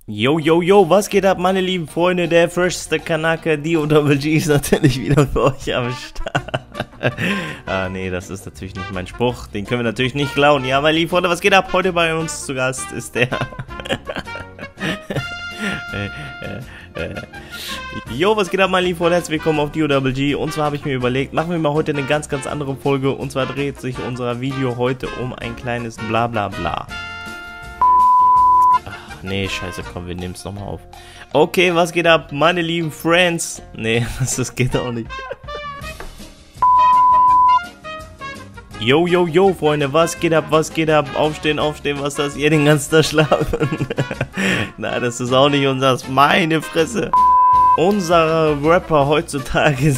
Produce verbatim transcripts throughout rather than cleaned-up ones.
Yo, yo, yo, was geht ab, meine lieben Freunde? Der freshste Kanake, D O Double G ist natürlich wieder für euch am Start. Ah, nee, das ist natürlich nicht mein Spruch. Den können wir natürlich nicht klauen. Ja, meine lieben Freunde, was geht ab? Heute bei uns zu Gast ist der... äh, äh, äh. Jo, was geht ab, meine lieben Freunde? Herzlich willkommen auf D O Double G. Und zwar habe ich mir überlegt, machen wir mal heute eine ganz, ganz andere Folge. Und zwar dreht sich unser Video heute um ein kleines Blablabla. Nee, scheiße, komm, wir nehmen es nochmal auf. Okay, was geht ab, meine lieben Friends? Nee, das geht auch nicht. Yo, yo, yo, Freunde, was geht ab, was geht ab? Aufstehen, aufstehen, was ist das? Ihr den ganzen Tag schlafen? Nein, das ist auch nicht unseres. Meine Fresse. Unser Rapper heutzutage.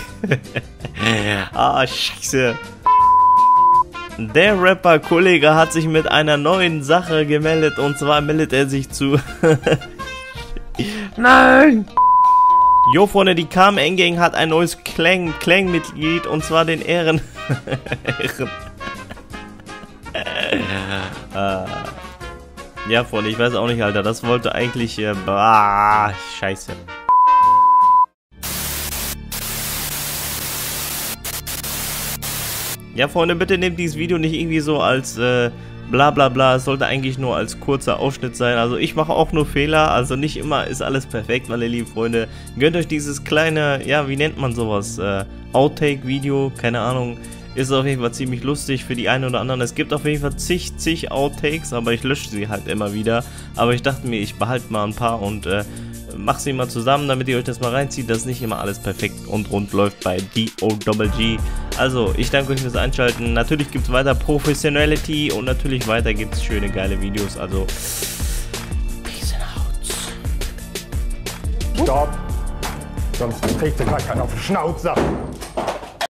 Ah, scheiße. Der Rapper-Kollege hat sich mit einer neuen Sache gemeldet, und zwar meldet er sich zu... Nein! Jo, Freunde, die K M N Gang hat ein neues Clan, Clan-Mitglied, und zwar den Ehren... Ehren... ah. Ja, Freunde, ich weiß auch nicht, Alter, das wollte eigentlich... Äh, bah, scheiße. Ja, Freunde, bitte nehmt dieses Video nicht irgendwie so als äh, bla bla bla. Es sollte eigentlich nur als kurzer Ausschnitt sein. Also ich mache auch nur Fehler, also nicht immer ist alles perfekt, meine lieben Freunde. Gönnt euch dieses kleine, ja, wie nennt man sowas? Äh, Outtake-Video, keine Ahnung. Ist auf jeden Fall ziemlich lustig für die einen oder anderen. Es gibt auf jeden Fall zig, zig Outtakes, aber ich lösche sie halt immer wieder. Aber ich dachte mir, ich behalte mal ein paar und äh, mach sie mal zusammen, damit ihr euch das mal reinzieht, dass nicht immer alles perfekt und rund läuft bei D O Double G. Also, ich danke euch fürs Einschalten. Natürlich gibt es weiter Professionality und natürlich weiter gibt es schöne, geile Videos. Also, peace out. Stopp! Sonst kriegt ihr gleich einen auf die Schnauze.